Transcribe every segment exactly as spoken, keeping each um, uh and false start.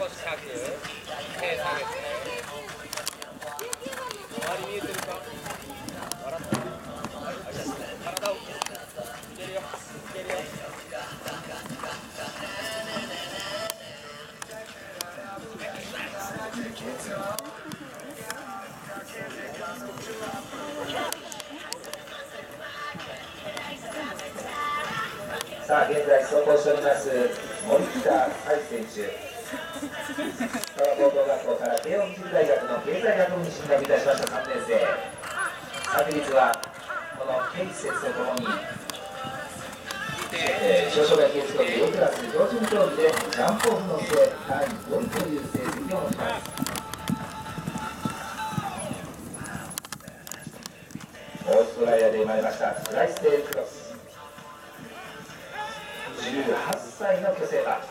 少し下げて手下げて周り見えてるか笑ってる体をいけるよいけるよさあ現在走行しております森北海選手、香川高等学校から慶應義塾大学の経済学部に進学いたしましたさんねん生。昨日はこのケイ施設とともに、えー、少々外系競技 A クラス標準競技でジャンプオフの末だいごいという成績を持ちます。オーストラリアで生まれましたスライステールクロス、じゅうはっさいの巨星馬。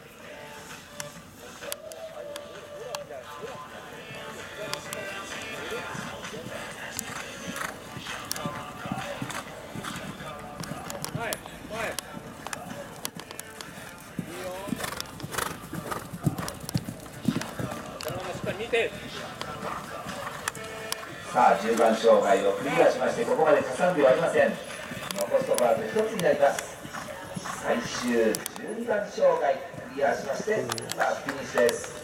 さあじゅうばん障害をクリアしまして、ここまでかさんびょうありません。残すところあとひとつになります。最終じゅうにばん障害クリアしまして、さあフィニッシュです。